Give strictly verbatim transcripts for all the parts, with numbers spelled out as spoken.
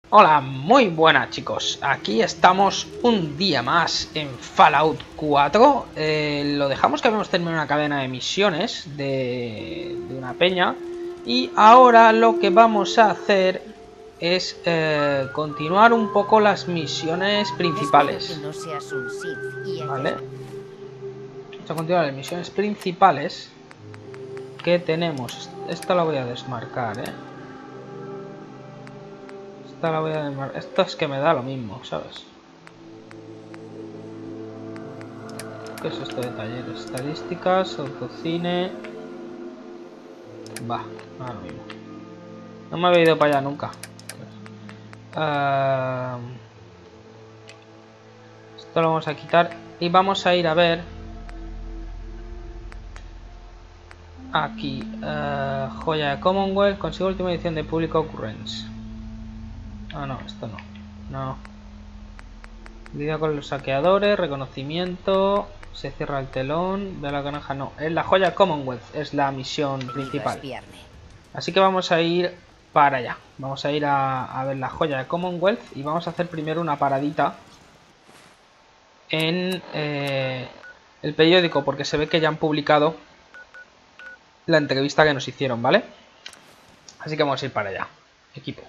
Hola, muy buenas chicos, aquí estamos un día más en Fallout cuatro. eh, Lo dejamos que habíamos terminado una cadena de misiones de, de una peña. Y ahora lo que vamos a hacer es eh, continuar un poco las misiones Espero que principales. no seas un Sith y hayas... Vale, vamos a continuar las misiones principales que tenemos. Esta la voy a desmarcar, eh Esta la voy a desmarcar. Esto es que me da lo mismo, ¿sabes? ¿Qué es esto de talleres? Estadísticas, autocine. Va, ahora mismo. No me había ido para allá nunca. Uh, esto lo vamos a quitar y vamos a ir a ver. Aquí, uh, joya de Commonwealth. Consigo última edición de Public Occurrence. Ah, no, esto no. No. Lidia con los saqueadores, reconocimiento. Se cierra el telón. Ve a la granja, no. Es la joya Commonwealth, es la misión principal. Así que vamos a ir para allá. Vamos a ir a, a ver la joya de Commonwealth. Y vamos a hacer primero una paradita en eh, el periódico, porque se ve que ya han publicado la entrevista que nos hicieron, ¿vale? Así que vamos a ir para allá. Equipo.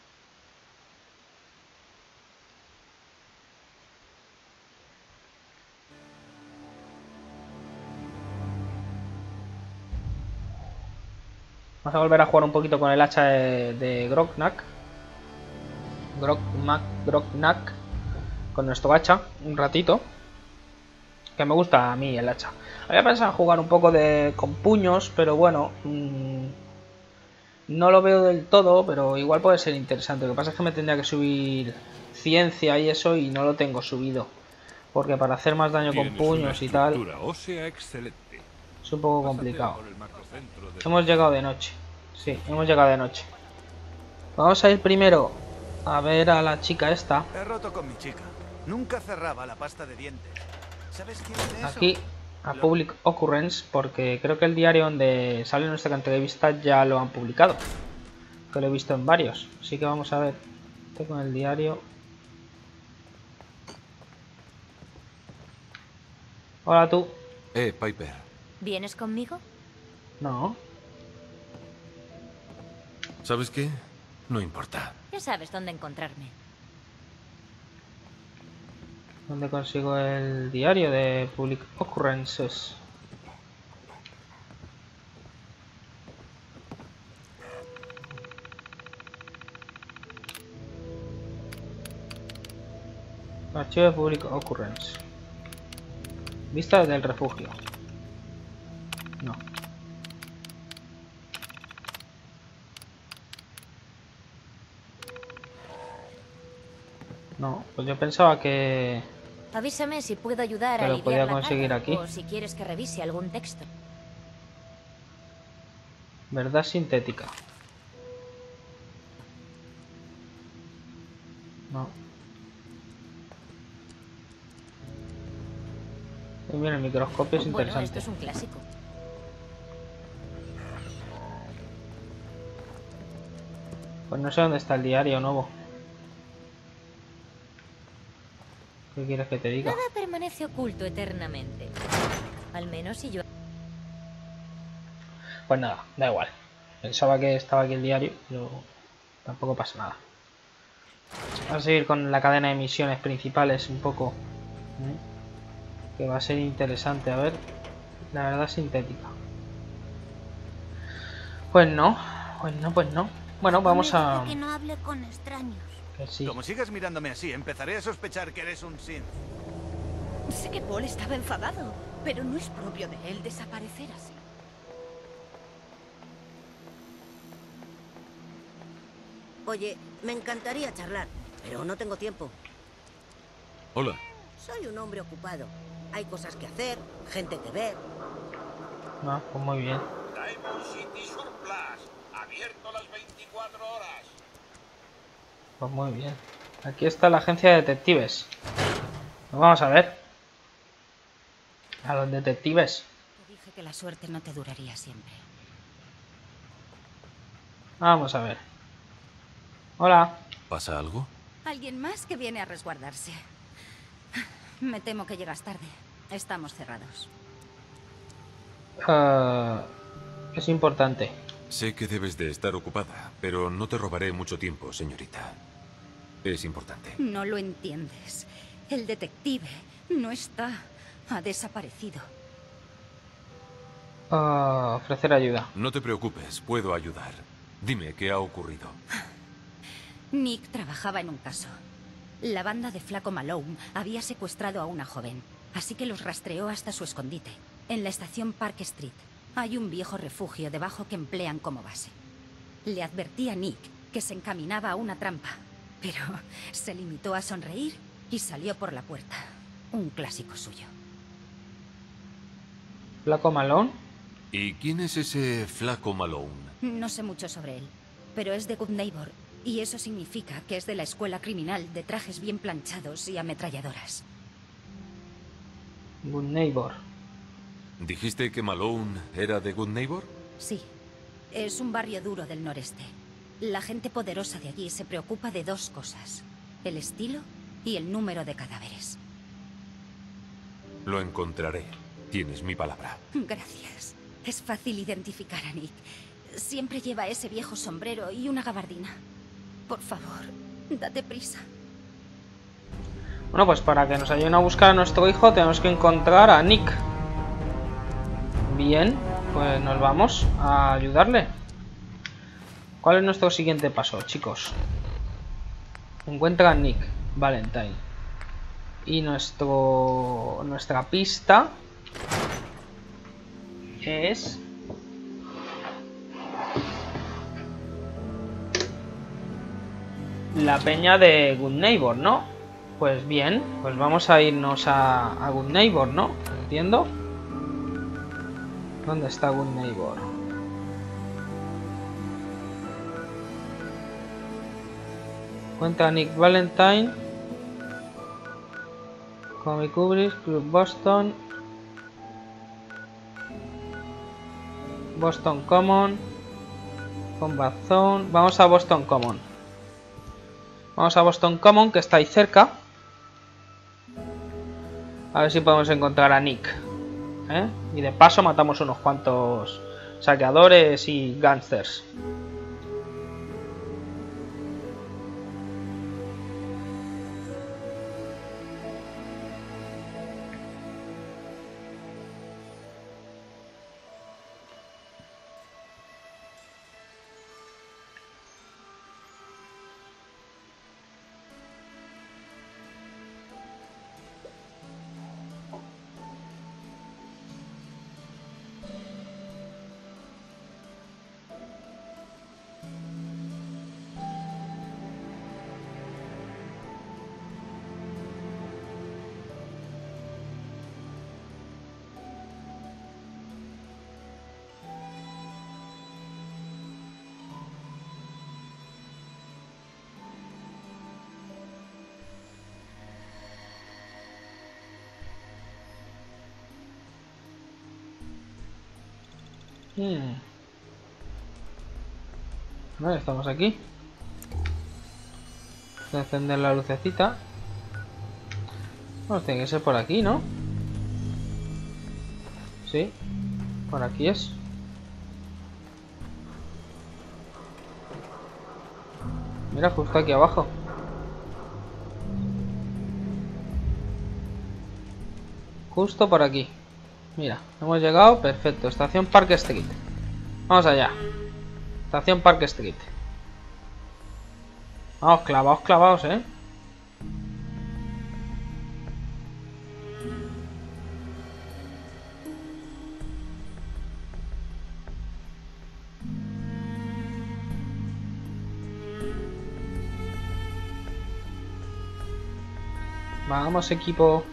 Vamos a volver a jugar un poquito con el hacha de, de Grognak. Grognak, Grognak. Con nuestro hacha, un ratito. Que me gusta a mí el hacha. Había pensado en jugar un poco de con puños, pero bueno, mmm, no lo veo del todo, pero igual puede ser interesante. Lo que pasa es que me tendría que subir ciencia y eso, y no lo tengo subido. Porque para hacer más daño con puños y tal, es un poco complicado. Hemos llegado de noche. Sí, hemos llegado de noche. Vamos a ir primero a ver a la chica esta. He roto con mi chica. Nunca cerraba la pasta de dientes. ¿Sabes quién es eso? Aquí a Public Occurrence, porque creo que el diario donde sale nuestra entrevista ya lo han publicado. Que lo he visto en varios. Así que vamos a ver. Estoy con el diario. Hola tú. Eh, Piper. ¿Vienes conmigo? No. ¿Sabes qué? No importa. Ya sabes dónde encontrarme. ¿Dónde consigo el diario de Public Occurrences? Archivo de Public Occurrence. Vista del refugio. No. No, pues yo pensaba que... Avísame si puedo ayudar que a lo aliviar podía la conseguir carga, aquí. o si quieres que revise algún texto. Verdad sintética. No. Y mira, el microscopio es Bueno, interesante. esto es un clásico. Pues no sé dónde está el diario nuevo. ¿Qué quieres que te diga? Nada permanece oculto eternamente. Al menos si yo... Pues nada, da igual. Pensaba que estaba aquí el diario, pero tampoco pasa nada. Vamos a seguir con la cadena de misiones principales un poco. ¿eh? Que va a ser interesante. A ver, la verdad sintética. Pues no, pues no, pues no. Bueno, vamos a... que no hable con extraños. Que sí. Como sigas mirándome así, empezaré a sospechar que eres un Sith. Sé que Paul estaba enfadado, pero no es propio de él desaparecer así. Oye, me encantaría charlar, pero no tengo tiempo. Hola. Soy un hombre ocupado. Hay cosas que hacer, gente que ver. No, pues muy bien. Diamond City Surplus, abierto las veinticuatro horas. Pues muy bien. Aquí está la agencia de detectives. Pues vamos a ver. A los detectives. Te dije que la suerte no te duraría siempre. Vamos a ver. Hola. ¿Pasa algo? Alguien más que viene a resguardarse. Me temo que llegas tarde. Estamos cerrados. Uh, es importante. Sé que debes de estar ocupada, pero no te robaré mucho tiempo, señorita. Es importante. No lo entiendes. El detective no está. Ha desaparecido. Uh, ofrecer ayuda. No te preocupes, puedo ayudar. Dime qué ha ocurrido. Nick trabajaba en un caso. La banda de Flaco Malone había secuestrado a una joven, así que los rastreó hasta su escondite, en la estación Park Street. Hay un viejo refugio debajo que emplean como base. Le advertí a Nick que se encaminaba a una trampa, pero se limitó a sonreír y salió por la puerta. Un clásico suyo. ¿Flaco Malone? ¿Y quién es ese Flaco Malone? No sé mucho sobre él, pero es de Good Neighbor, y eso significa que es de la escuela criminal de trajes bien planchados y ametralladoras. Good Neighbor. ¿Dijiste que Malone era de Good Neighbor? Sí, es un barrio duro del noreste. La gente poderosa de allí se preocupa de dos cosas: el estilo y el número de cadáveres. Lo encontraré. Tienes mi palabra. Gracias. Es fácil identificar a Nick. Siempre lleva ese viejo sombrero y una gabardina. Por favor, date prisa. Bueno, pues para que nos ayuden a buscar a nuestro hijo tenemos que encontrar a Nick. Bien, pues nos vamos a ayudarle. ¿Cuál es nuestro siguiente paso, chicos? Encuentra a Nick Valentine. Y nuestro nuestra pista es la peña de Good Neighbor, ¿no? Pues bien, pues vamos a irnos a, a Good Neighbor, ¿no? ¿Entiendo? ¿Dónde está Good Neighbor? Cuenta Nick Valentine, Comic Cubris, Club Boston, Boston Common, Combat Zone. Vamos a Boston Common. Vamos a Boston Common, que está ahí cerca. A ver si podemos encontrar a Nick. ¿Eh? Y de paso matamos unos cuantos saqueadores y gángsters. Hmm. Vale, estamos aquí. Voy a encender la lucecita. Bueno, tiene que ser por aquí, ¿no? Sí, por aquí es. Mira, justo aquí abajo. Justo por aquí. Mira, hemos llegado, perfecto. Estación Park Street. Vamos allá. Estación Park Street. Vamos, clavados, clavados, eh. Vamos, equipo.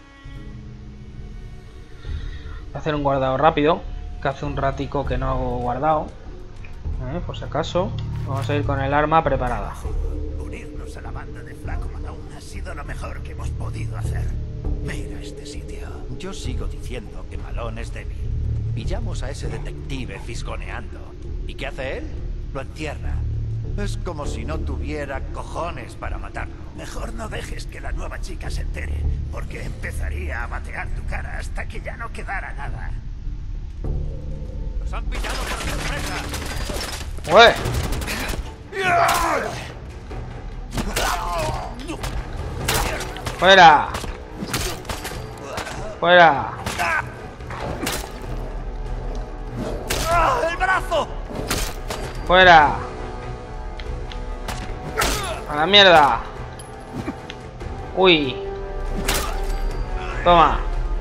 Hacer un guardado rápido, que hace un ratico que no hago guardado, eh, por si acaso. Vamos a ir con el arma preparada. Unirnos a la banda de Flaco Malone ha sido lo mejor que hemos podido hacer. Mira este sitio. Yo sigo diciendo que Malone es débil. Pillamos a ese detective fisgoneando. ¿Y qué hace él? Lo entierra. Es como si no tuviera cojones para matarlo. Mejor no dejes que la nueva chica se entere, porque empezaría a batear tu cara hasta que ya no quedara nada. ¡Nos han pillado por sorpresa! ¡Ué! ¡Fuera! ¡Fuera! ¡El brazo! ¡Fuera! ¡A la mierda! ¡Uy! Toma.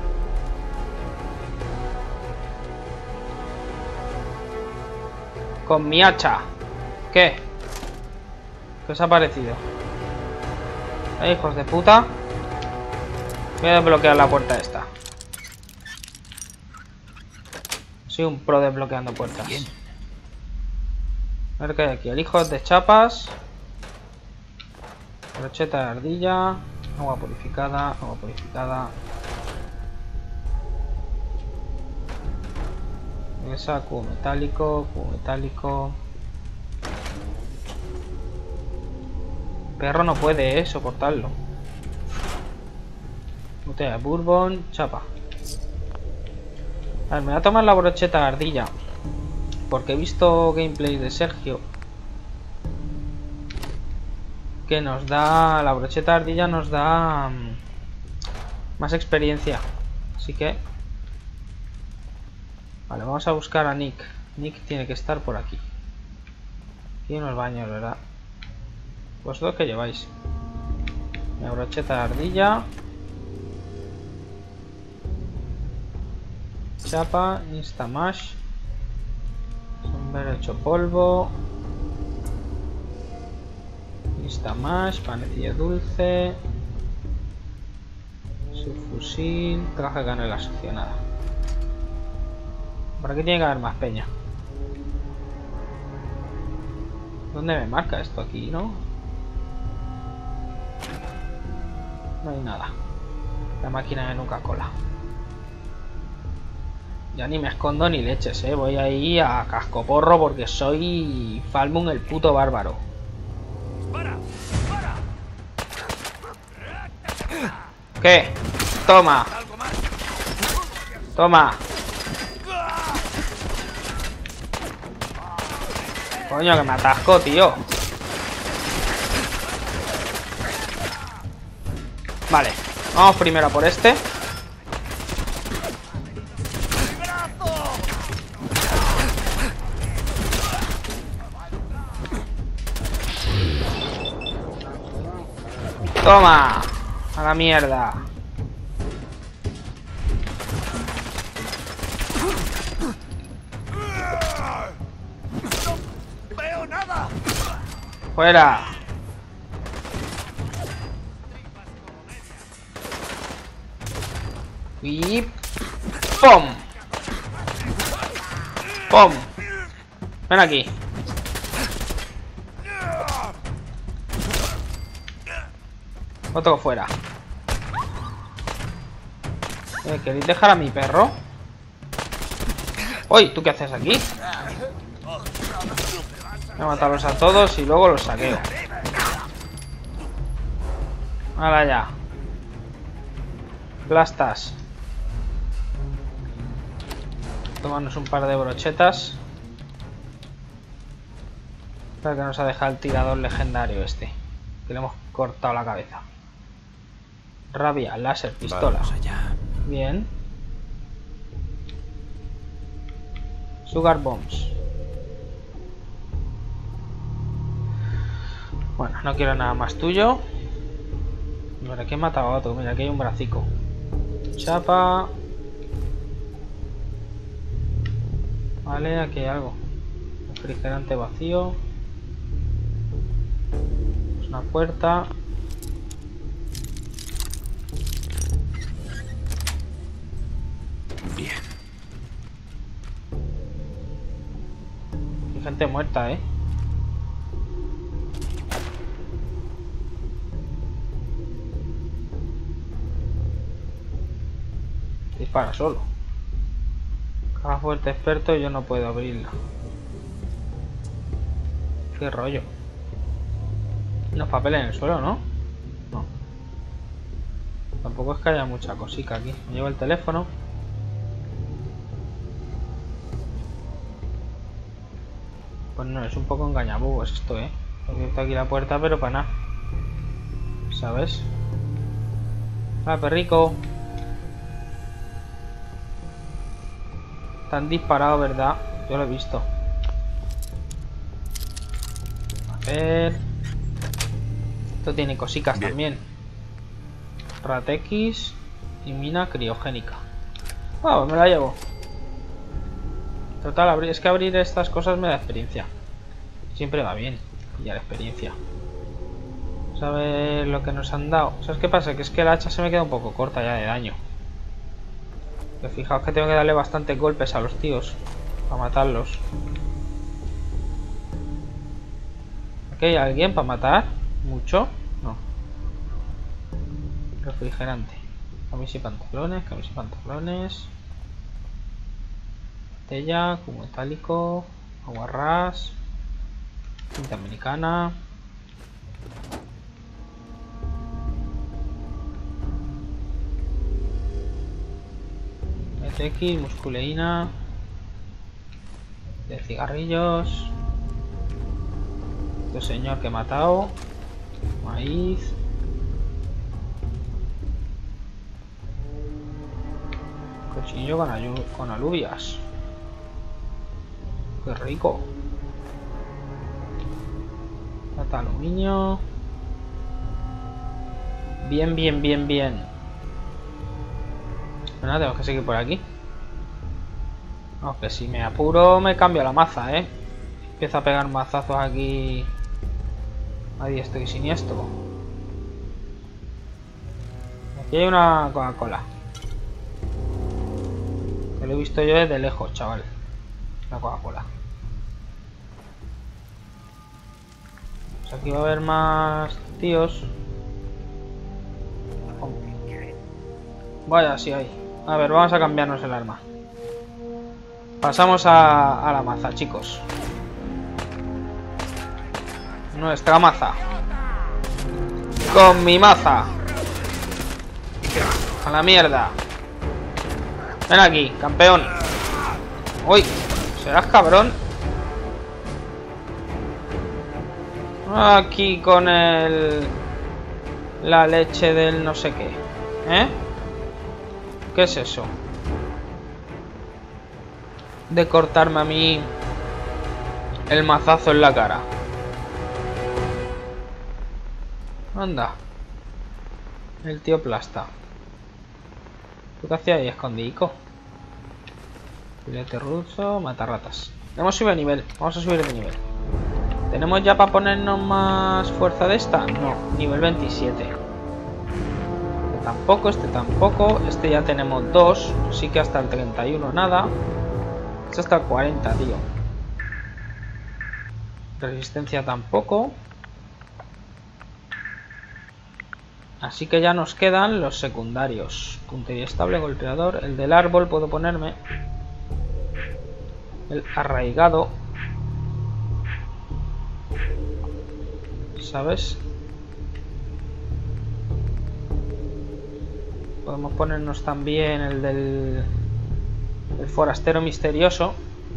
Con mi hacha. ¿Qué? ¿Qué os ha parecido? ¿Eh, hijos de puta? Voy a desbloquear la puerta esta. Soy un pro desbloqueando puertas. Bien. A ver qué hay aquí. Alijos de chapas. Brocheta de ardilla. Agua purificada. Agua purificada. Esa, cubo metálico. Cubo metálico. Perro no puede, eh, soportarlo. Botella de bourbon. Chapa. A ver, me voy a tomar la brocheta de ardilla. Porque he visto gameplay de Sergio que nos da... La brocheta de ardilla nos da um, más experiencia. Así que... Vale, vamos a buscar a Nick. Nick tiene que estar por aquí. Aquí en los baños, ¿verdad? ¿Vosotros qué lleváis? La brocheta de ardilla. Chapa, Instamash. Sombrero hecho polvo. Instamash, panecillo dulce. Subfusil. Traje de canela succionada. Por aquí tiene que haber más peña. ¿Dónde me marca esto? Aquí, ¿no? No hay nada. La máquina de Nuka-Cola. Ya ni me escondo ni leches, eh. Voy ahí a cascoporro porque soy Falmun el puto bárbaro. ¿Qué? Toma. Toma. Coño, que me atasco, tío. Vale. Vamos primero a por este. Toma. A la mierda. ¡No veo nada! Fuera. Y... ¡pum! ¡Pum! Ven aquí. Otro fuera. Eh, ¿queréis dejar a mi perro? ¡Uy! ¿Tú qué haces aquí? Voy a matarlos a todos y luego los saqueo. ¡Hala ya! Plastas. Tomarnos un par de brochetas. Para que nos ha dejado el tirador legendario este. Que le hemos cortado la cabeza. Rabia, láser, pistola. Vamos allá. Bien. Sugar bombs. Bueno, no quiero nada más tuyo. Mira, aquí he matado a otro. Mira, aquí hay un bracico. Chapa. Vale, aquí hay algo. Refrigerante vacío. Es una puerta. Bien. Hay gente muerta, eh. Dispara solo. Caja fuerte experto y yo no puedo abrirla. Qué rollo. Los papeles en el suelo, ¿no? No. Tampoco es que haya mucha cosica aquí. Me llevo el teléfono. Pues no, es un poco engañabobos esto, ¿eh? He abierto aquí la puerta, pero para nada. ¿Sabes? Ah, perrico. Están disparados, ¿verdad? Yo lo he visto. A ver. Esto tiene cositas Bien. también. Ratex y mina criogénica. Ah, pues me la llevo. Total, abrir, es que abrir estas cosas me da experiencia. Siempre va bien pillar experiencia. ¿Sabes lo que nos han dado? ¿Sabes qué pasa? Que es que el hacha se me queda un poco corta ya de daño. Que fijaos que tengo que darle bastantes golpes a los tíos para matarlos. ¿Aquí hay alguien para matar? ¿Mucho? No. Refrigerante. Camisa y pantalones, camisa y pantalones. Botella, cubo metálico, aguarrás, cinta americana. E T X, musculeína, de cigarrillos. Este señor que he matado. Maíz. Cuchillo con, con alubias. Qué rico. Lata de aluminio. Bien, bien, bien, bien. Bueno, tenemos que seguir por aquí. Aunque si me apuro me cambio la maza, ¿eh? Empiezo a pegar mazazos aquí a diestro y siniestro. Aquí hay una Coca-Cola. Que lo he visto yo desde lejos, chaval. La Coca-Cola. Pues aquí va a haber más tíos. Vaya, sí hay. A ver, vamos a cambiarnos el arma. Pasamos a, a la maza, chicos. Nuestra maza. Con mi maza. A la mierda. Ven aquí, campeón. Uy, serás cabrón. Aquí con el... la leche del no sé qué. ¿Eh? ¿Qué es eso? De cortarme a mí el mazazo en la cara. Anda. El tío plasta. ¿Tú qué hacías ahí, escondidico? Filete ruso, matarratas. Hemos subido de nivel. Vamos a subir de nivel. ¿Tenemos ya para ponernos más fuerza de esta? No, nivel veintisiete. Este tampoco, este tampoco. Este ya tenemos dos. Así que hasta el treinta y uno nada. Este hasta el cuarenta, tío. Resistencia tampoco. Así que ya nos quedan los secundarios. Puntería estable, golpeador. El del árbol puedo ponerme. El arraigado. ¿Sabes? Podemos ponernos también el del... el forastero misterioso.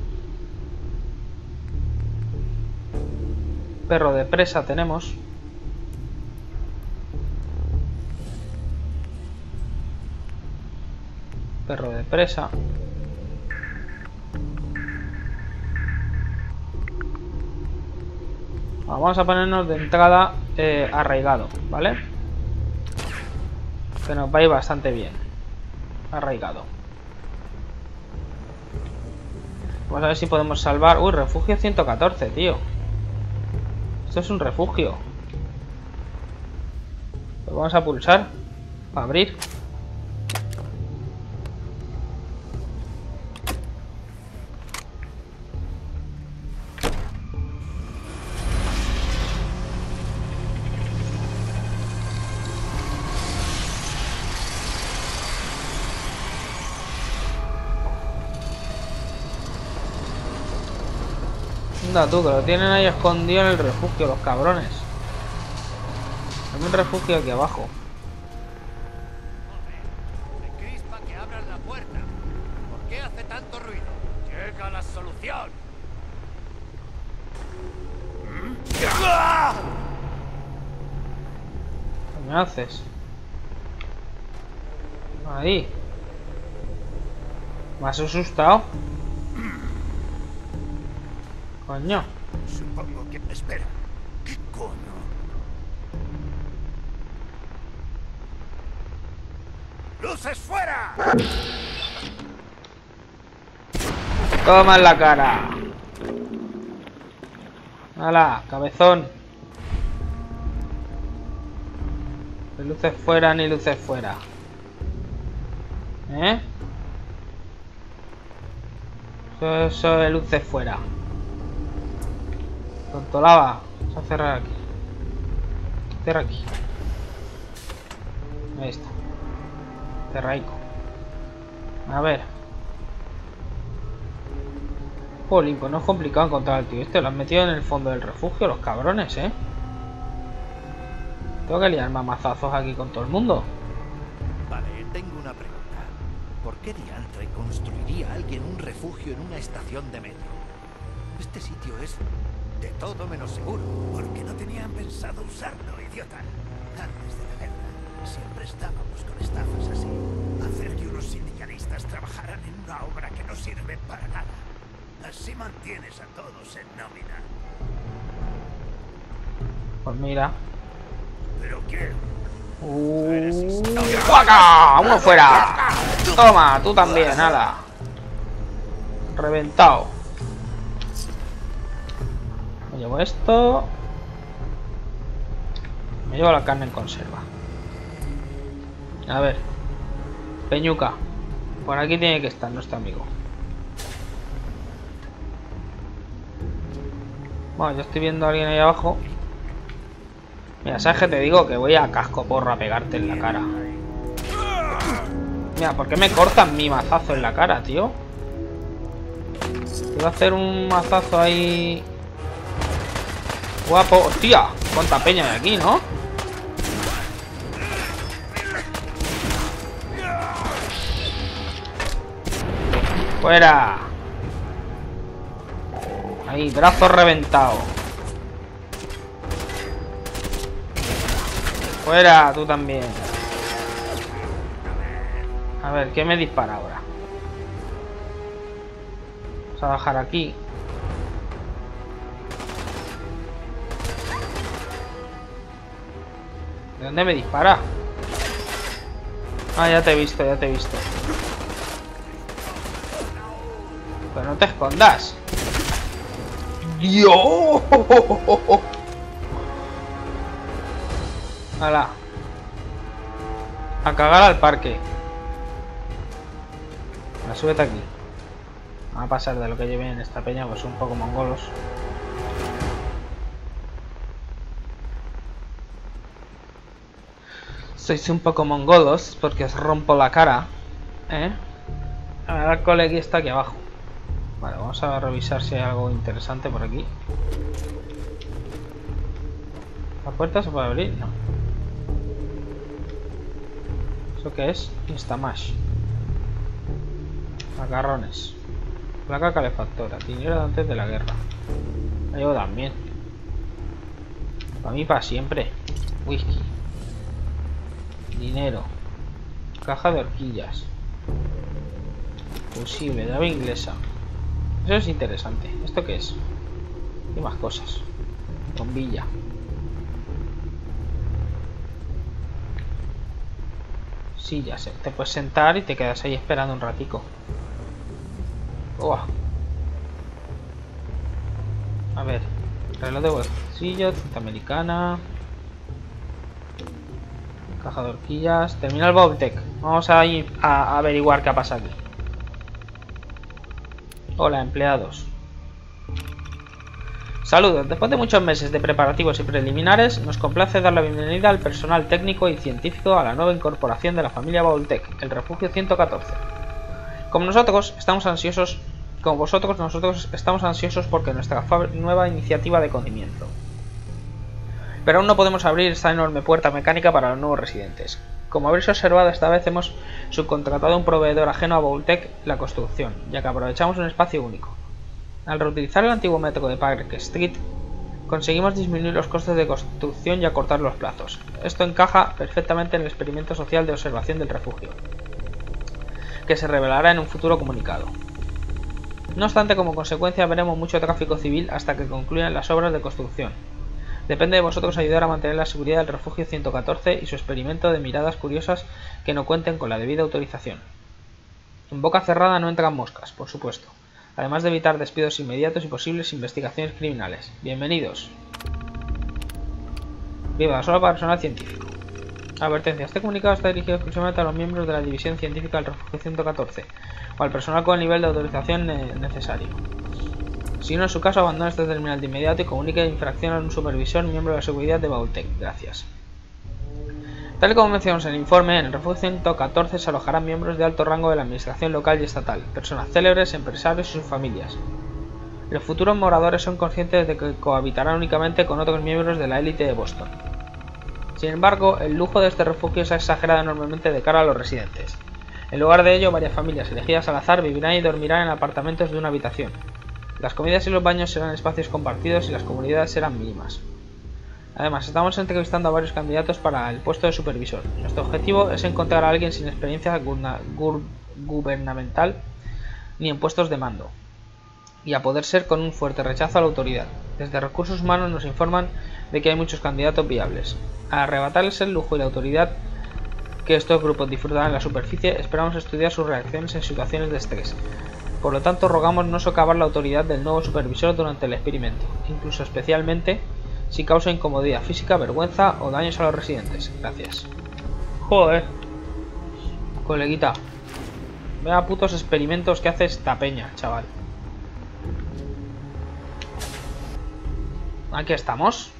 Perro de presa tenemos. Perro de presa. Vamos a ponernos de entrada eh, arraigado, ¿vale? Que nos va a ir bastante bien. Arraigado. Vamos a ver si podemos salvar. Uy, refugio ciento catorce, tío. Esto es un refugio. Lo vamos a pulsar para abrir. Anda tú, que lo tienen ahí escondido en el refugio, los cabrones. Hay un refugio aquí abajo. Me crispa que abran la puerta. ¿Por qué hace tanto ruido? Llega la solución. ¿Qué me haces? Ahí. ¿Me has asustado? Coño. Supongo que... Espera. ¿Qué coño? ¡Luces fuera! Toma en la cara. ¡Hala, cabezón! Ni luces fuera, ni luces fuera. ¿Eh? Eso, eso de luces fuera. Tontolaba. Vamos a cerrar aquí. Cierra aquí. Ahí está. Cerraico. A ver. Jolín, pues no es complicado encontrar al tío este. Lo han metido en el fondo del refugio, los cabrones, ¿eh? Tengo que liar mamazazos aquí con todo el mundo. Vale, tengo una pregunta. ¿Por qué diantre construiría alguien un refugio en una estación de metro? Este sitio es de todo menos seguro. Porque no tenían pensado usarlo, idiota. Antes de la guerra, siempre estábamos con estafas así. Hacer que unos sindicalistas trabajaran en una obra que no sirve para nada. Así mantienes a todos en nómina. Pues mira. ¿Pero qué? Uh, ¡Guaca! ¡Uno fuera! Toma, tú también, nada. Reventado. Me llevo esto. Me llevo la carne en conserva. A ver. Peñuca. Por aquí tiene que estar nuestro amigo. Bueno, yo estoy viendo a alguien ahí abajo. Mira, ¿sabes qué te digo? Que voy a casco porro a pegarte en la cara. Mira, ¿por qué me cortan mi mazazo en la cara, tío? Quiero hacer un mazazo ahí... guapo. ¡Hostia! ¿Cuánta peña hay aquí, no? ¡Fuera! Ahí, brazo reventado. Fuera, tú también. A ver, ¿qué me dispara ahora? Vamos a bajar aquí. ¿De dónde me dispara? Ah, ya te he visto, ya te he visto. Pero no te escondas. ¡Dios! ¡Hala! A cagar al parque. La súbete aquí. Va a pasar de lo que lleven en esta peña, pues un poco mongolos. Sois un poco mongolos porque os rompo la cara. ¿Eh? A ver, el colegui está aquí abajo. Vale, vamos a revisar si hay algo interesante por aquí. ¿La puerta se puede abrir? No. ¿Eso qué es? Instamash. Macarrones. Placa calefactora. Dinero de antes de la guerra. Yo también. Para mí, para siempre. Whisky. Dinero. Caja de horquillas. Fusible. Llave inglesa. Eso es interesante. ¿Esto qué es? Y más cosas. Bombilla. Sí, ya sé. Te puedes sentar y te quedas ahí esperando un ratico. Uah. A ver. Reloj de bolsillo. Cinta americana. Caja de horquillas. Terminal Vault-Tec. Vamos a ir a averiguar qué ha pasado aquí. Hola, empleados. Saludos. Después de muchos meses de preparativos y preliminares, nos complace dar la bienvenida al personal técnico y científico a la nueva incorporación de la familia Vault-Tec, el Refugio ciento catorce. Como nosotros estamos ansiosos, como vosotros, nosotros estamos ansiosos porque nuestra nueva iniciativa de conocimiento. pero aún no podemos abrir esta enorme puerta mecánica para los nuevos residentes. Como habréis observado, esta vez hemos subcontratado a un proveedor ajeno a Vault-Tec la construcción, ya que aprovechamos un espacio único. Al reutilizar el antiguo método de Park Street, conseguimos disminuir los costes de construcción y acortar los plazos. Esto encaja perfectamente en el experimento social de observación del refugio, que se revelará en un futuro comunicado. No obstante, como consecuencia veremos mucho tráfico civil hasta que concluyan las obras de construcción. Depende de vosotros ayudar a mantener la seguridad del refugio ciento catorce y su experimento de miradas curiosas que no cuenten con la debida autorización. En boca cerrada no entran moscas, por supuesto, además de evitar despidos inmediatos y posibles investigaciones criminales. Bienvenidos. Viva, solo para personal científico. Advertencia, este comunicado está dirigido exclusivamente a los miembros de la división científica del refugio ciento catorce o al personal con el nivel de autorización necesario. Si no es su caso, abandone este terminal de inmediato y comunique la infracción a un supervisor miembro de la seguridad de Vault-Tec. Gracias. Tal y como mencionamos en el informe, en el refugio ciento catorce se alojarán miembros de alto rango de la administración local y estatal, personas célebres, empresarios y sus familias. Los futuros moradores son conscientes de que cohabitarán únicamente con otros miembros de la élite de Boston. Sin embargo, el lujo de este refugio se ha exagerado enormemente de cara a los residentes. En lugar de ello, varias familias elegidas al azar vivirán y dormirán en apartamentos de una habitación. Las comidas y los baños serán espacios compartidos y las comunidades serán mínimas. Además, estamos entrevistando a varios candidatos para el puesto de supervisor. Nuestro objetivo es encontrar a alguien sin experiencia gu gubernamental ni en puestos de mando, y a poder ser con un fuerte rechazo a la autoridad. Desde Recursos Humanos nos informan de que hay muchos candidatos viables. Al arrebatarles el lujo y la autoridad que estos grupos disfrutarán en la superficie, esperamos estudiar sus reacciones en situaciones de estrés. Por lo tanto, rogamos no socavar la autoridad del nuevo supervisor durante el experimento, incluso especialmente si causa incomodidad física, vergüenza o daños a los residentes. Gracias. Joder. Coleguita. Vea putos experimentos que hace esta peña, chaval. Aquí estamos.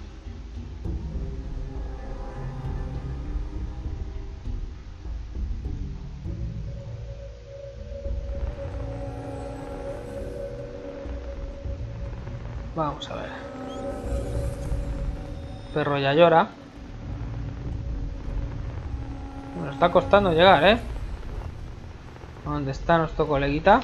Vamos a ver. Perro ya llora. Nos está costando llegar, ¿eh? ¿Dónde está nuestro coleguita?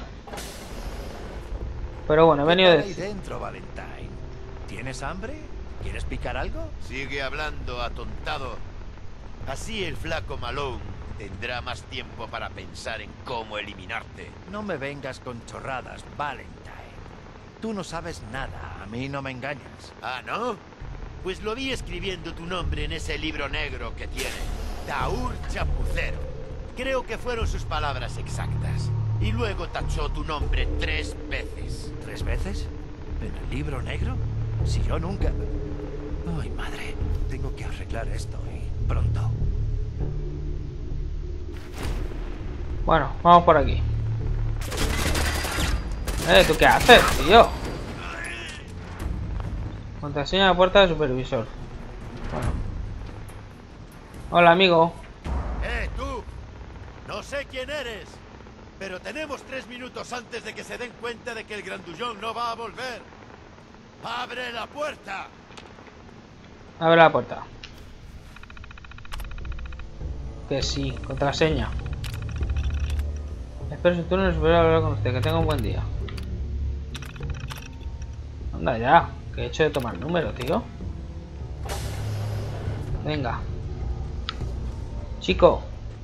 Pero bueno, he venido de... ahí dentro, Valentine. ¿Tienes hambre? ¿Quieres picar algo? Sigue hablando, atontado. Así el flaco Malone tendrá más tiempo para pensar en cómo eliminarte. No me vengas con chorradas, Valentine. Tú no sabes nada, a mí no me engañas. ¿Ah, no? Pues lo vi escribiendo tu nombre en ese libro negro que tiene. Taur Chapucero. Creo que fueron sus palabras exactas. Y luego tachó tu nombre tres veces. ¿Tres veces? ¿En el libro negro? Si yo nunca... Ay, madre. Tengo que arreglar esto y pronto. Bueno, vamos por aquí. Eh, ¿tú qué haces, tío? Contraseña de la puerta de supervisor. Bueno. Hola, amigo. ¡Eh, tú! No sé quién eres, pero tenemos tres minutos antes de que se den cuenta de que el grandullón no va a volver. ¡Abre la puerta! Abre la puerta. Que sí, contraseña. Espero su turno y espero hablar con usted. Que tenga un buen día. Anda ya, que he hecho de tomar número, tío. Venga. Chico.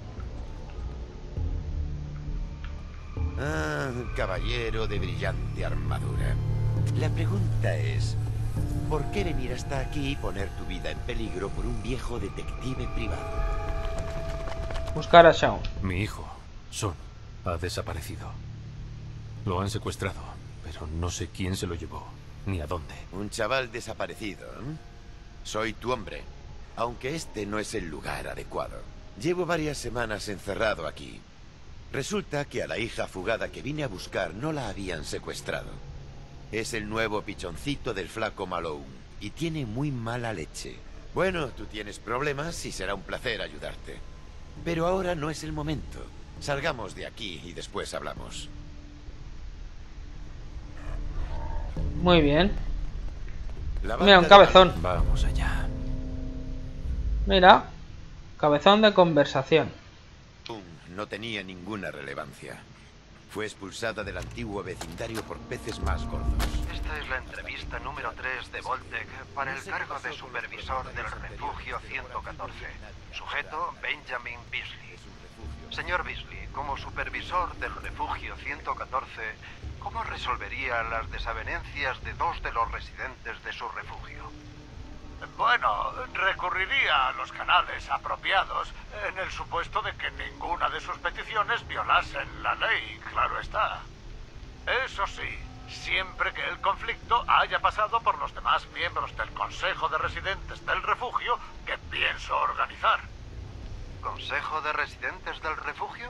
Ah, caballero de brillante armadura. La pregunta es, ¿por qué venir hasta aquí y poner tu vida en peligro por un viejo detective privado? Buscar a Shaun. Mi hijo, Son, ha desaparecido. Lo han secuestrado, pero no sé quién se lo llevó, ni a dónde. Un chaval desaparecido, ¿eh? Soy tu hombre, aunque este no es el lugar adecuado. Llevo varias semanas encerrado aquí. Resulta que a la hija fugada que vine a buscar no la habían secuestrado. Es el nuevo pichoncito del flaco Malone y tiene muy mala leche. Bueno, tú tienes problemas y será un placer ayudarte. Pero ahora no es el momento. Salgamos de aquí y después hablamos. Muy bien. La Mira, un banda de cabezón. Vamos allá. Mira, cabezón de conversación. No tenía ninguna relevancia. Fue expulsada del antiguo vecindario por peces más gordos. Esta es la entrevista número tres de Voltec para el cargo de supervisor del refugio ciento catorce. Sujeto Benjamin Beasley. Señor Beasley, como supervisor del refugio ciento catorce, ¿cómo resolvería las desavenencias de dos de los residentes de su refugio? Bueno, recurriría a los canales apropiados en el supuesto de que ninguna de sus peticiones violasen la ley, claro está. Eso sí, siempre que el conflicto haya pasado por los demás miembros del Consejo de Residentes del Refugio que pienso organizar. ¿Consejo de Residentes del Refugio?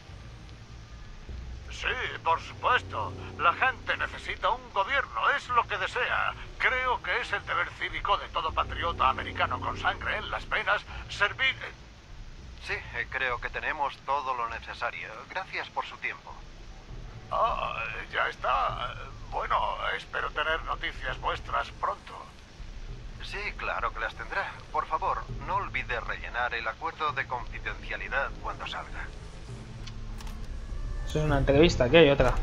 Sí, por supuesto. La gente necesita un gobierno, es lo que desea. Creo que es el deber cívico de todo patriota americano con sangre en las venas servir... Sí, creo que tenemos todo lo necesario. Gracias por su tiempo. Ah, ya está. Bueno, espero tener noticias vuestras pronto. Sí, claro que las tendrá. Por favor, no olvide rellenar el acuerdo de confidencialidad cuando salga. Eso es una entrevista, aquí hay otra.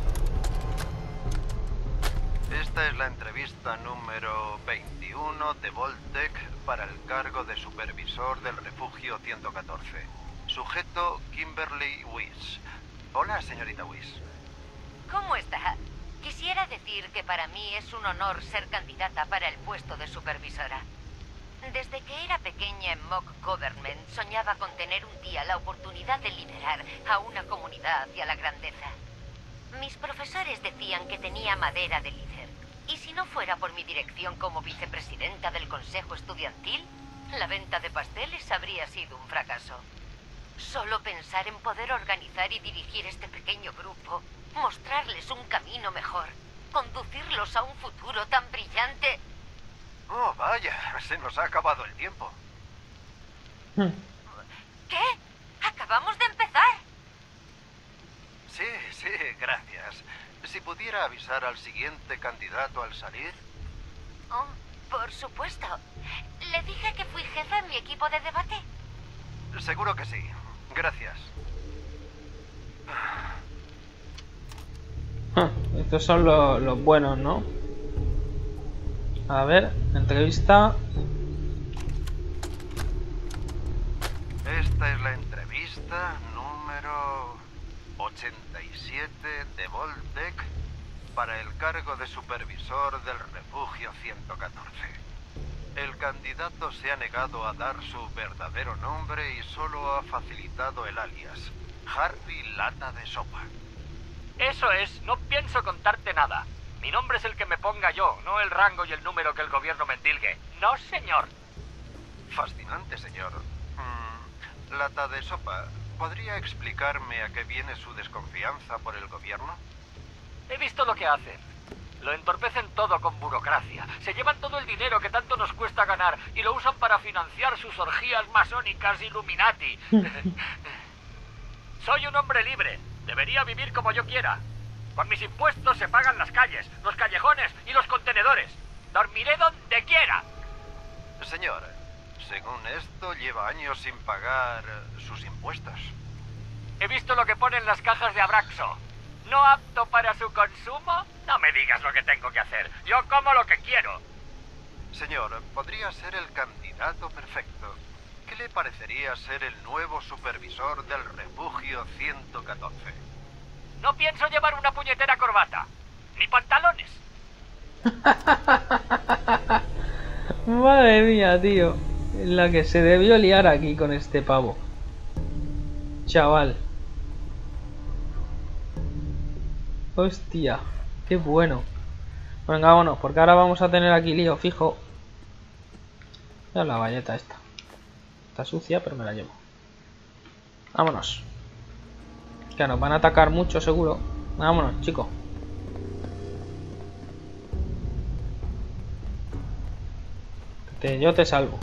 Esta es la entrevista número veintiuno de Voltec para el cargo de supervisor del refugio ciento catorce. Sujeto Kimberly Weiss. Hola, señorita Weiss. ¿Cómo está? Quisiera decir que para mí es un honor ser candidata para el puesto de supervisora. Desde que era pequeña en Mock Government, soñaba con tener un día la oportunidad de liderar a una comunidad hacia la grandeza. Mis profesores decían que tenía madera de líder. Y si no fuera por mi dirección como vicepresidenta del Consejo Estudiantil, la venta de pasteles habría sido un fracaso. Solo pensar en poder organizar y dirigir este pequeño grupo, mostrarles un camino mejor, conducirlos a un futuro tan brillante... Oh, vaya, se nos ha acabado el tiempo. ¿Qué? ¿Acabamos de empezar? Sí, sí, gracias. Si pudiera avisar al siguiente candidato al salir... Oh, por supuesto. ¿Le dije que fui jefa en mi equipo de debate? Seguro que sí. Gracias. Ah, estos son los, los buenos, ¿no? A ver, entrevista. Esta es la entrevista número ochenta y siete de Voltec para el cargo de supervisor del refugio ciento catorce. El candidato se ha negado a dar su verdadero nombre y solo ha facilitado el alias, Harvey Lata de Sopa. Eso es, no pienso contarte nada. Mi nombre es el que me ponga yo, no el rango y el número que el gobierno me endilgue. No, señor. Fascinante, señor. Mm, Lata de Sopa, ¿podría explicarme a qué viene su desconfianza por el gobierno? He visto lo que hacen. Lo entorpecen todo con burocracia. Se llevan todo el dinero que tanto nos cuesta ganar y lo usan para financiar sus orgías masónicas Illuminati. Soy un hombre libre. Debería vivir como yo quiera. Con mis impuestos se pagan las calles, los callejones y los contenedores. Dormiré donde quiera. Señor, según esto, lleva años sin pagar sus impuestos. He visto lo que ponen las cajas de Abraxo. ¿No apto para su consumo? No me digas lo que tengo que hacer. Yo como lo que quiero. Señor, podría ser el candidato perfecto. ¿Qué le parecería ser el nuevo supervisor del refugio ciento catorce? No pienso llevar una puñetera corbata. Ni pantalones. Madre mía, tío. La que se debió liar aquí con este pavo. Chaval. Hostia. Qué bueno. Venga, vámonos. Porque ahora vamos a tener aquí lío fijo. Mira la valleta esta. Está sucia, pero me la llevo. Vámonos. Que nos van a atacar mucho, seguro. Vámonos, chicos. Te, yo te salvo.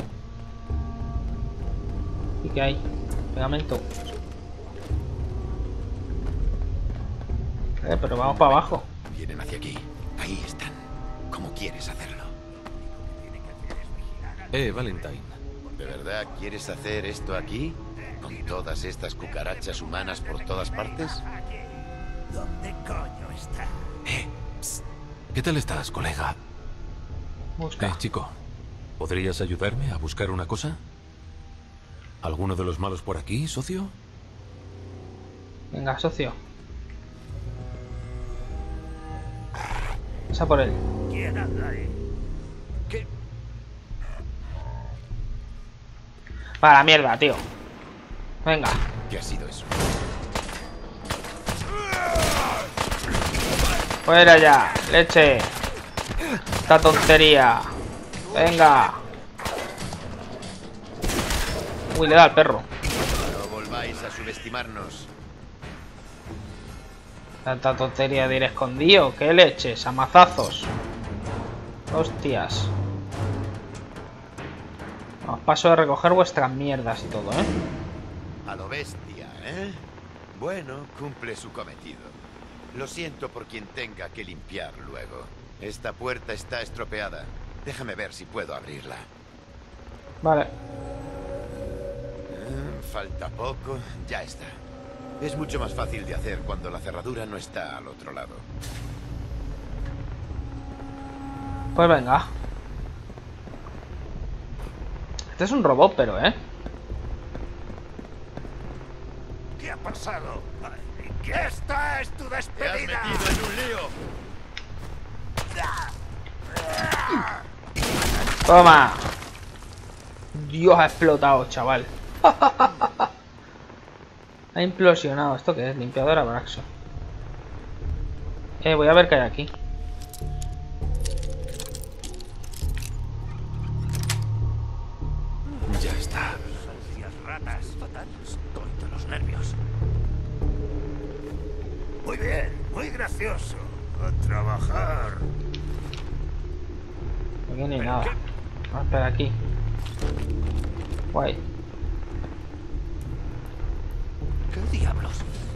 ¿Y qué hay? Pegamento. Eh, pero vamos para abajo. Vienen hacia aquí. Ahí están. ¿Cómo quieres hacerlo? Eh, Valentine. ¿De verdad quieres hacer esto aquí? ¿Con todas estas cucarachas humanas por todas partes? ¿Dónde coño está? Eh, psst. ¿Qué tal estás, colega? Busca. Eh, chico, ¿podrías ayudarme a buscar una cosa? ¿Alguno de los malos por aquí, socio? Venga, socio. Pasa por él. ¿Quién anda ahí? ¿Qué? Para la mierda, tío. Venga. ¿Qué ha sido eso? Fuera ya, leche. Esta tontería. Venga. Uy, le da al perro. No volváis a subestimarnos. Tanta tontería de ir escondido. ¿Qué leches? A mazazos. Hostias. Os paso de recoger vuestras mierdas y todo, ¿eh? A lo bestia, ¿eh? Bueno, cumple su cometido. Lo siento por quien tenga que limpiar luego. Esta puerta está estropeada. Déjame ver si puedo abrirla. Vale. Eh, falta poco. Ya está. Es mucho más fácil de hacer cuando la cerradura no está al otro lado. Pues venga. Este es un robot, pero, ¿eh? ¿Qué ha pasado? ¿Qué esta es tu ¡Te has despedida? metido en un lío! Toma. Dios, ha explotado, chaval. Ha implosionado. ¿Esto qué es? Limpiadora Braxo. Eh, voy a ver qué hay aquí. Ya está. Las ratas. Fatal. Estoy de los nervios. Muy bien, muy gracioso. A trabajar. Aquí ni nada. Vamos a esperar aquí. Guay. ¿Qué diablos?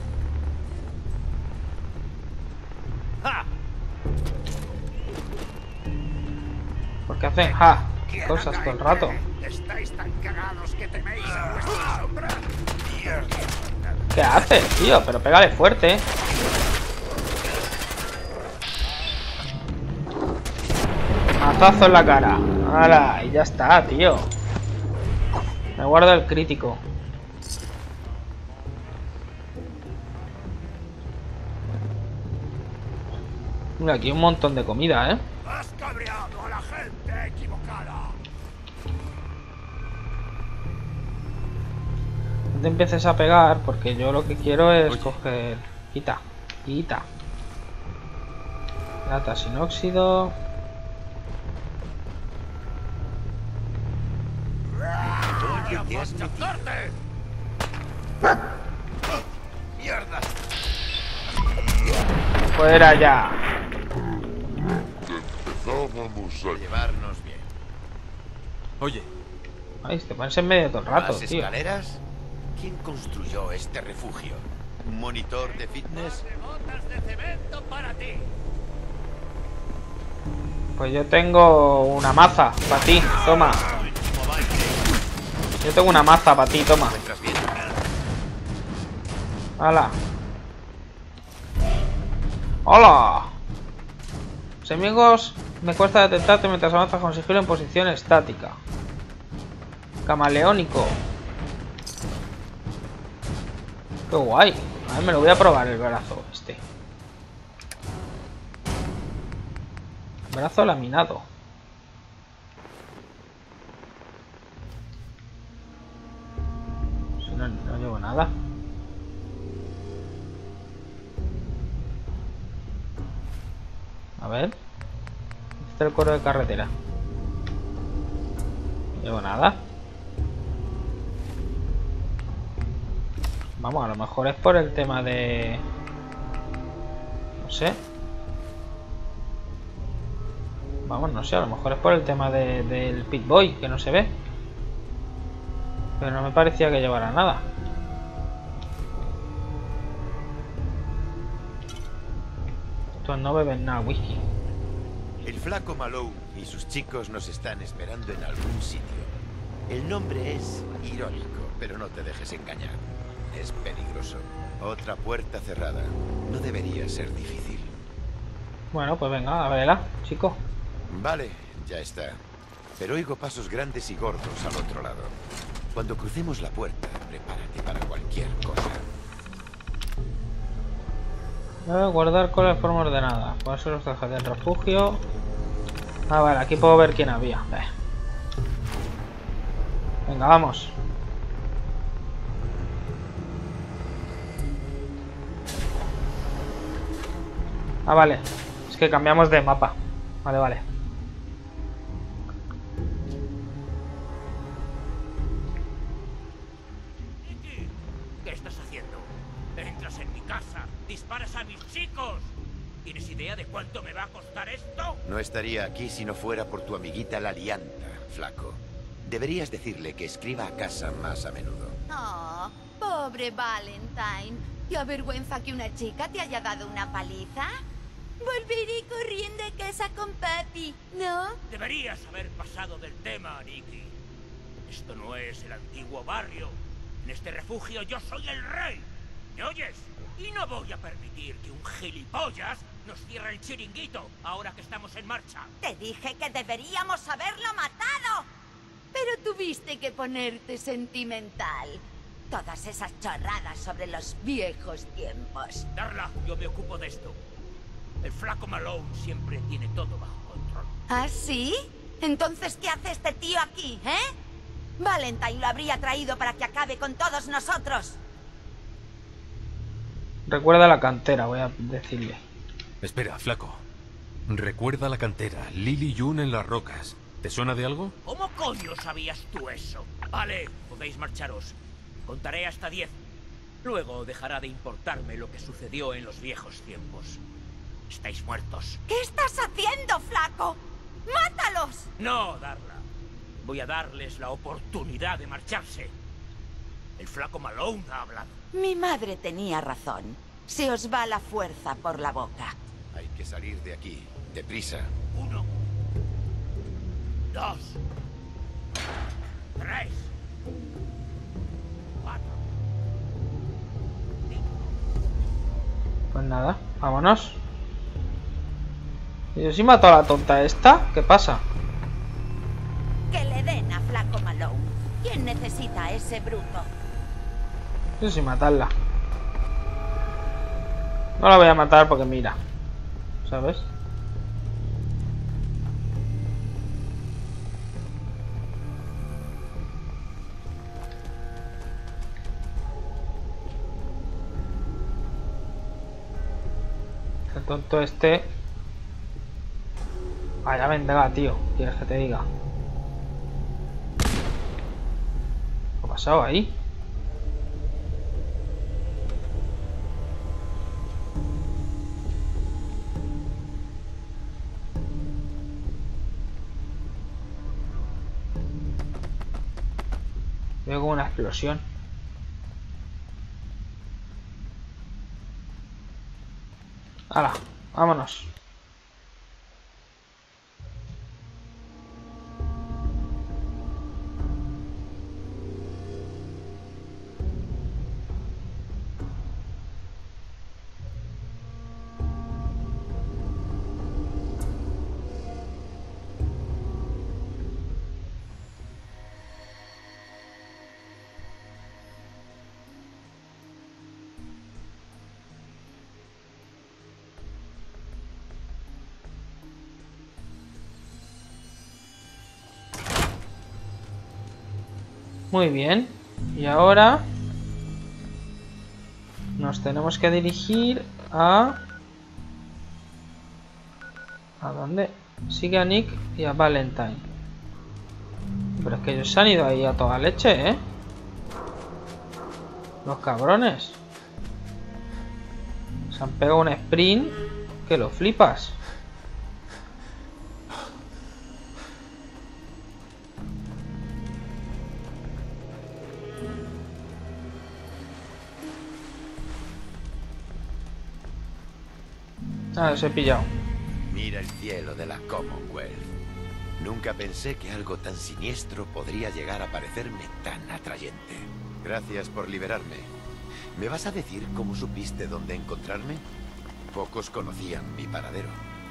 ¡Ja! ¿Por qué hacen ja? Cosas todo el rato. Estáis tan cagados que teméis a vuestra sombra. Mierda. ¿Qué haces, tío? Pero pégale fuerte. Mazazo en la cara. ¡Hala! Y ya está, tío. Me guardo el crítico. Mira, aquí hay un montón de comida, ¿eh? Has cabreado a la gente equivocada. No te empieces a pegar porque yo lo que quiero es Oye. coger... Quita, quita. Plata sin óxido. Oye, te has metido. ¡Mierda! Fuera ya. Vamos a llevarnos bien. Oye, Ay, te pones en medio todo el rato, ¿Más tío. escaleras? ¿Quién construyó este refugio? ¿Un monitor de fitness? Botas de cemento para ti. Pues yo tengo una maza para ti, toma. Yo tengo una maza para ti, toma. ¿Encuentras bien? ¡Hala! ¡Hola! Los enemigos me cuesta detectarte mientras avanzas con sigilo en posición estática. Camaleónico. ¡Qué guay! A ver, me lo voy a probar el brazo este. Brazo laminado. Si no, no llevo nada. A ver. Este es el cuero de carretera. No llevo nada. Vamos, a lo mejor es por el tema de... No sé. Vamos, no sé, a lo mejor es por el tema de, del Pit Boy, que no se ve. Pero no me parecía que llevara nada. Estos no beben nada, whisky. El flaco Malone y sus chicos nos están esperando en algún sitio. El nombre es irónico, pero no te dejes engañar. Es peligroso. Otra puerta cerrada. No debería ser difícil. Bueno, pues venga, ábrela, chico. Vale, ya está. Pero oigo pasos grandes y gordos al otro lado. Cuando crucemos la puerta, prepárate para cualquier cosa. Eh, guardar cola de forma ordenada. Por eso los dejas del refugio. Ah, vale, aquí puedo ver quién había. Eh. Venga, vamos. Ah, vale. Es que cambiamos de mapa. Vale, vale. ¿Qué estás haciendo? Entras en mi casa, disparas a mis chicos. ¿Tienes idea de cuánto me va a costar esto? No estaría aquí si no fuera por tu amiguita la Lianta, flaco. Deberías decirle que escriba a casa más a menudo. Oh, pobre Valentine. ¿Te avergüenza que una chica te haya dado una paliza? Volveré corriendo a casa con papi, ¿no? Deberías haber pasado del tema, Nikki. Esto no es el antiguo barrio. En este refugio yo soy el rey. ¿Me oyes? Y no voy a permitir que un gilipollas nos cierre el chiringuito ahora que estamos en marcha. Te dije que deberíamos haberlo matado. Pero tuviste que ponerte sentimental. Todas esas chorradas sobre los viejos tiempos. Darla, yo me ocupo de esto. El flaco Malone siempre tiene todo bajo control. ¿Ah, sí? Entonces, ¿qué hace este tío aquí, eh? Valentine lo habría traído para que acabe con todos nosotros. Recuerda la cantera, voy a decirle. Espera, flaco. Recuerda la cantera. Lily Yun en las rocas. ¿Te suena de algo? ¿Cómo coño sabías tú eso? Vale, podéis marcharos. Contaré hasta diez. Luego dejará de importarme lo que sucedió en los viejos tiempos. Estáis muertos. ¿Qué estás haciendo, flaco? ¡Mátalos! No, Darla. Voy a darles la oportunidad de marcharse. El flaco Malone ha hablado. Mi madre tenía razón. Se os va la fuerza por la boca. Hay que salir de aquí. Deprisa. Uno. Dos. Tres. Cuatro. Cinco. Pues nada, vámonos. ¿Y yo sí mato a la tonta esta? ¿Qué pasa? Que le den a flaco Malone. ¿Quién necesita a ese bruto? Yo sí matarla. No la voy a matar porque mira, ¿sabes? El tonto este. Vaya, venga, tío. ¿Quieres que te diga? ¿Qué ha pasado ahí? Veo como una explosión. ¡Hala! ¡Vámonos! Muy bien. Y ahora nos tenemos que dirigir a... ¿A dónde? Sigue a Nick y a Valentine. Pero es que ellos se han ido ahí a toda leche, ¿eh? Los cabrones. Se han pegado un sprint que lo flipas. Ah, los he pillado. Mira el cielo de la Commonwealth. Nunca pensé que algo tan siniestro podría llegar a parecerme tan atrayente. Gracias por liberarme. ¿Me vas a decir cómo supiste dónde encontrarme? Pocos conocían mi paradero.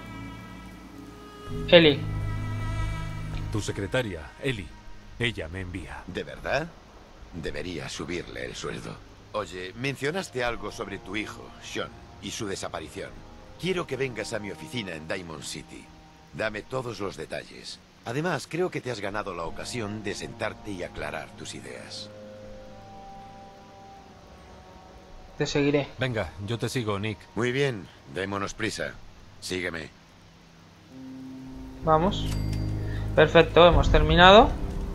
Ellie. Tu secretaria, Ellie. Ella me envía. ¿De verdad? Debería subirle el sueldo. Oye, mencionaste algo sobre tu hijo, Sean, y su desaparición. Quiero que vengas a mi oficina en Diamond City. Dame todos los detalles. Además, creo que te has ganado la ocasión de sentarte y aclarar tus ideas. Te seguiré. Venga, yo te sigo, Nick. Muy bien, démonos prisa. Sígueme. Vamos. Perfecto, hemos terminado.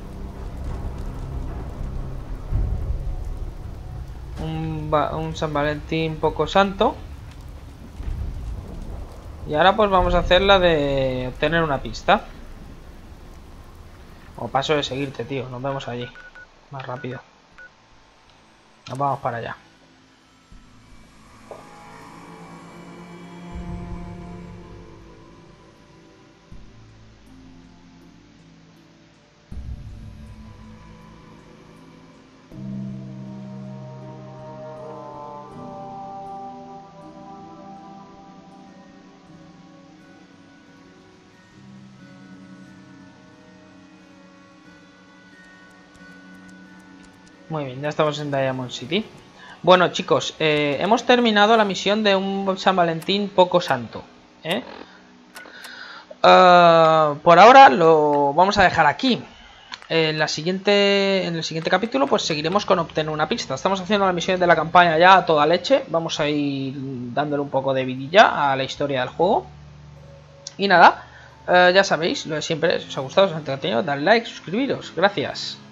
Un, un San Valentín poco santo. Y ahora pues vamos a hacer la de obtener una pista. O paso de seguirte, tío. Nos vemos allí. Más rápido. Nos vamos para allá. Muy bien, ya estamos en Diamond City. Bueno, chicos, eh, hemos terminado la misión de un San Valentín poco santo, ¿eh? Uh, por ahora lo vamos a dejar aquí. En, la siguiente, en el siguiente capítulo pues seguiremos con obtener una pista. Estamos haciendo la misión de la campaña ya a toda leche. Vamos a ir dándole un poco de vidilla a la historia del juego. Y nada, uh, ya sabéis, lo de siempre, si os ha gustado, os ha entretenido, dadle like, suscribiros. Gracias.